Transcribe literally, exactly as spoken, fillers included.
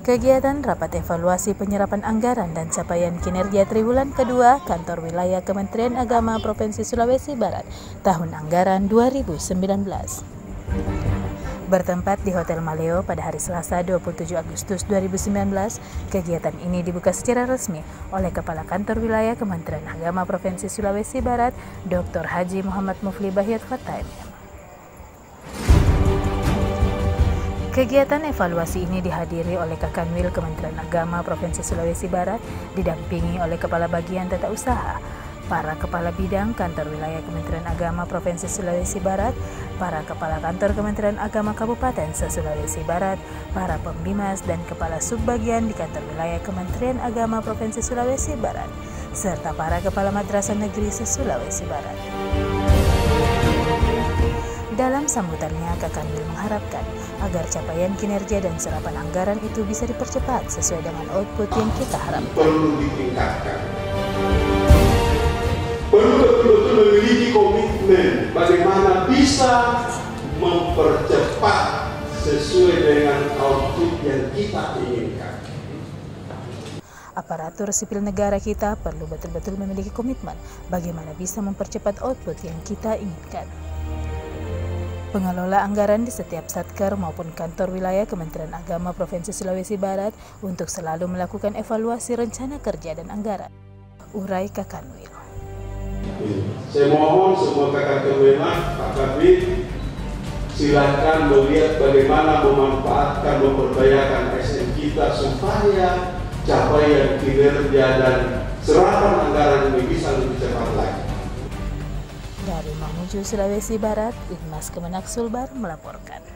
Kegiatan rapat evaluasi penyerapan anggaran dan capaian kinerja triwulan kedua Kantor Wilayah Kementerian Agama Provinsi Sulawesi Barat tahun anggaran dua ribu sembilan belas. Bertempat di Hotel Maleo pada hari Selasa dua puluh tujuh Agustus dua ribu sembilan belas, kegiatan ini dibuka secara resmi oleh Kepala Kantor Wilayah Kementerian Agama Provinsi Sulawesi Barat, Doktor Haji Muhammad Mufli Bahiyat Fatah. Kegiatan evaluasi ini dihadiri oleh Kakanwil Kementerian Agama Provinsi Sulawesi Barat, didampingi oleh Kepala Bagian Tata Usaha, para Kepala Bidang Kantor Wilayah Kementerian Agama Provinsi Sulawesi Barat, para Kepala Kantor Kementerian Agama Kabupaten se-Sulawesi Barat, para Pembimas dan Kepala Subbagian di Kantor Wilayah Kementerian Agama Provinsi Sulawesi Barat, serta para Kepala Madrasah Negeri se-Sulawesi Barat. Dalam sambutannya, Kakanwil mengharapkan agar capaian kinerja dan serapan anggaran itu bisa dipercepat sesuai dengan output yang kita harapkan. Perlu ditingkatkan. Perlu betul-betul memiliki komitmen bagaimana bisa mempercepat sesuai dengan output yang kita inginkan. Aparatur sipil negara kita perlu betul-betul memiliki komitmen bagaimana bisa mempercepat output yang kita inginkan. Pengelola anggaran di setiap satker maupun kantor wilayah Kementerian Agama Provinsi Sulawesi Barat untuk selalu melakukan evaluasi rencana kerja dan anggaran. Urai Kakanwil. Saya mohon semua kakak kemenang, Pak Kabit, silakan melihat bagaimana memanfaatkan, memperdayakan S M kita supaya capaian kinerja dan serapan anggaran ini bisa lebih cepat lagi. Dari Mamuju, Sulawesi Barat, Idmas Kemenak Sulbar melaporkan.